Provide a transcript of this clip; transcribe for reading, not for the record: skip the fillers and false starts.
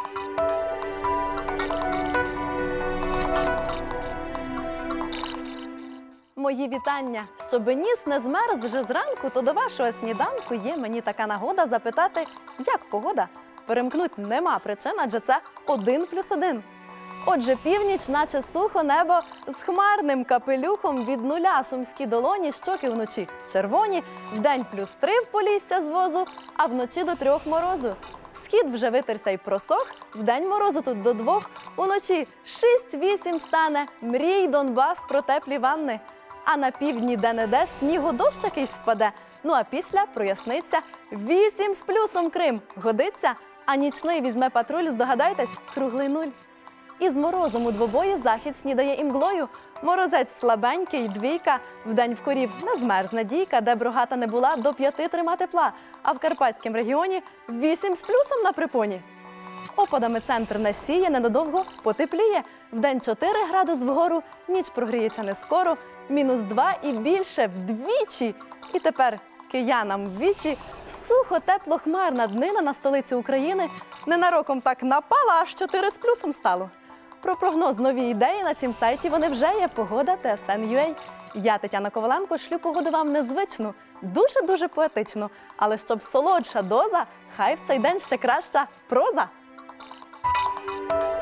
Мої вітання! Щоби ніс не змерз вже зранку, то до вашого сніданку є мені така нагода запитати, як погода? Перемкнуть нема причин, адже це 1+1. Отже, північ, наче сухо небо з хмарним капелюхом, від нуля сумські долоні, щоки вночі червоні, вдень +3 в Полісся з возу, а вночі до 3 морозу. Схід вже витерся й просох, вдень морозу тут до 2, уночі 6-8 стане, мрій Донбас про теплі ванни. А на півдні де-не-де снігодощ якийсь впаде, ну а після проясниться 8 з плюсом Крим. Годиться? А нічний візьме патруль, здогадайтесь, круглий 0. Із морозом у двобої захід снідає і мглою. Морозець слабенький, 2, вдень в корів не змерзне дійка, де б рогата не була, до 5 трима тепла. А в Карпатському регіоні 8 з плюсом на припоні. Опадами центр не сіє, ненадовго потепліє. Вдень 4 градуси вгору, ніч прогріється не скоро, -2 і більше вдвічі. І тепер киянам ввічі сухо, тепло, хмарна днина на столиці України. Ненароком так напала, аж 4 з плюсом стало. Про прогноз, нові ідеї на цім сайті вони вже є. Погода ТСН.UA. Я, Тетяна Коваленко, шлю погоду вам незвичну, дуже-дуже поетичну. Але щоб солодша доза, хай в цей день ще краща проза.